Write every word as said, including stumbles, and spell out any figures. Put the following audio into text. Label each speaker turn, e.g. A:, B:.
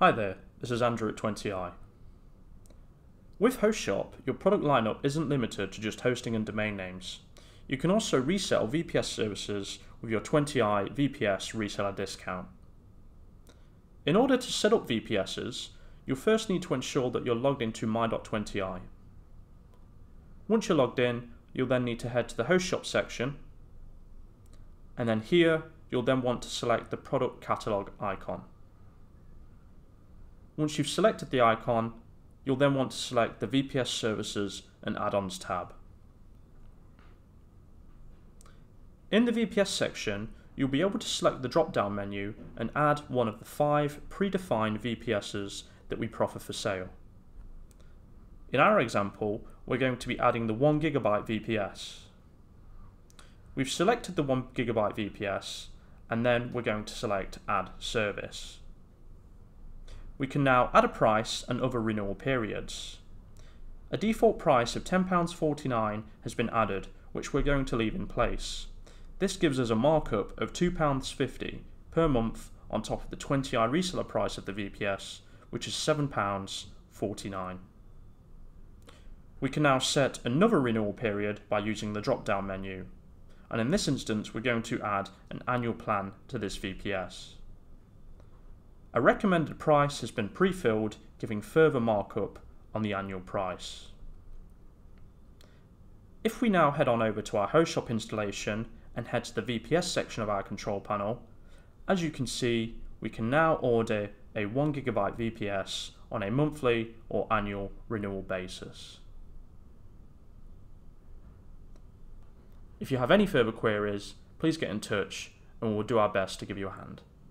A: Hi there, this is Andrew at twenty i. With HostShop, your product lineup isn't limited to just hosting and domain names. You can also resell V P S services with your twenty i V P S reseller discount. In order to set up V P Ss, you'll first need to ensure that you're logged into my dot twenty i. Once you're logged in, you'll then need to head to the HostShop section, and then here you'll then want to select the product catalog icon. Once you've selected the icon, you'll then want to select the V P S Services and Add-ons tab. In the V P S section, you'll be able to select the drop-down menu and add one of the five predefined V P Ss that we proffer for sale. In our example, we're going to be adding the one gigabyte V P S. We've selected the one gigabyte V P S, and then we're going to select Add Service. We can now add a price and other renewal periods. A default price of ten pounds forty-nine has been added, which we're going to leave in place. This gives us a markup of two pounds fifty per month on top of the twenty i reseller price of the V P S, which is seven pounds forty-nine. We can now set another renewal period by using the drop-down menu, and in this instance we're going to add an annual plan to this V P S. A recommended price has been pre-filled, giving further markup on the annual price. If we now head on over to our HostShop installation and head to the V P S section of our control panel, as you can see, we can now order a one gigabyte V P S on a monthly or annual renewal basis. If you have any further queries, please get in touch and we'll do our best to give you a hand.